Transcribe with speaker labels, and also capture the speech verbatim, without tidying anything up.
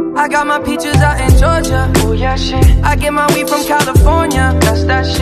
Speaker 1: I got my peaches out in Georgia. Oh yeah, shit. I get my weed from California. That's that